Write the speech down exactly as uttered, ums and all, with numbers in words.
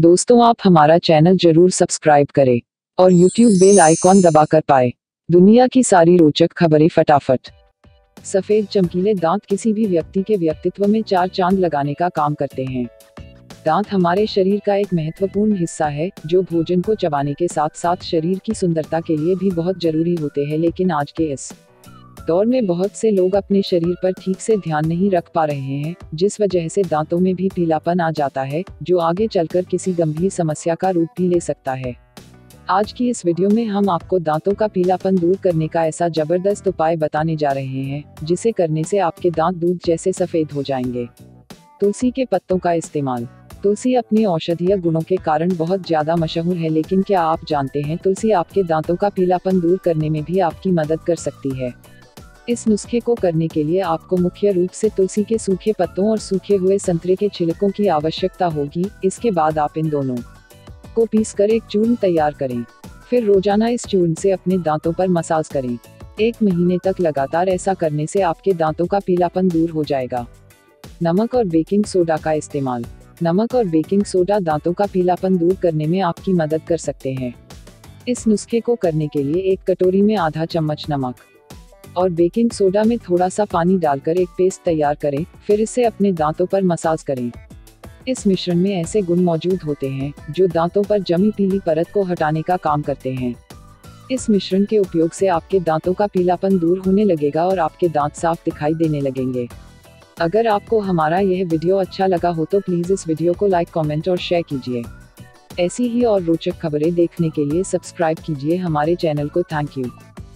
दोस्तों, आप हमारा चैनल जरूर सब्सक्राइब करें और यूट्यूब बेल आइकॉन दबाकर पाए दुनिया की सारी रोचक खबरें फटाफट। सफेद चमकीले दांत किसी भी व्यक्ति के व्यक्तित्व में चार चांद लगाने का काम करते हैं। दांत हमारे शरीर का एक महत्वपूर्ण हिस्सा है, जो भोजन को चबाने के साथ साथ शरीर की सुंदरता के लिए भी बहुत जरूरी होते हैं। लेकिन आज के इस दौर में बहुत से लोग अपने शरीर पर ठीक से ध्यान नहीं रख पा रहे हैं, जिस वजह से दांतों में भी पीलापन आ जाता है, जो आगे चलकर किसी गंभीर समस्या का रूप भी ले सकता है। आज की इस वीडियो में हम आपको दांतों का पीलापन दूर करने का ऐसा जबरदस्त उपाय बताने जा रहे हैं, जिसे करने से आपके दांत दूध जैसे सफेद हो जाएंगे। तुलसी के पत्तों का इस्तेमाल। तुलसी अपने औषधीय गुणों के कारण बहुत ज्यादा मशहूर है, लेकिन क्या आप जानते हैं तुलसी आपके दांतों का पीलापन दूर करने में भी आपकी मदद कर सकती है। इस नुस्खे को करने के लिए आपको मुख्य रूप से तुलसी के सूखे पत्तों और सूखे हुए संतरे के छिलकों की आवश्यकता होगी। इसके बाद आप इन दोनों को पीसकर एक चूर्ण तैयार करें। फिर रोजाना इस चूर्ण से अपने दांतों पर मसाज करें। एक महीने तक लगातार ऐसा करने से आपके दांतों का पीलापन दूर हो जाएगा। नमक और बेकिंग सोडा का इस्तेमाल। नमक और बेकिंग सोडा दांतों का पीलापन दूर करने में आपकी मदद कर सकते हैं। इस नुस्खे को करने के लिए एक कटोरी में आधा चम्मच नमक और बेकिंग सोडा में थोड़ा सा पानी डालकर एक पेस्ट तैयार करें। फिर इसे अपने दांतों पर मसाज करें। इस मिश्रण में ऐसे गुण मौजूद होते हैं जो दांतों पर जमी पीली परत को हटाने का काम करते हैं। इस मिश्रण के उपयोग से आपके दांतों का पीलापन दूर होने लगेगा और आपके दांत साफ दिखाई देने लगेंगे। अगर आपको हमारा यह वीडियो अच्छा लगा हो तो प्लीज इस वीडियो को लाइक, कमेंट और शेयर कीजिए। ऐसी ही और रोचक खबरें देखने के लिए सब्सक्राइब कीजिए हमारे चैनल को। Thank you.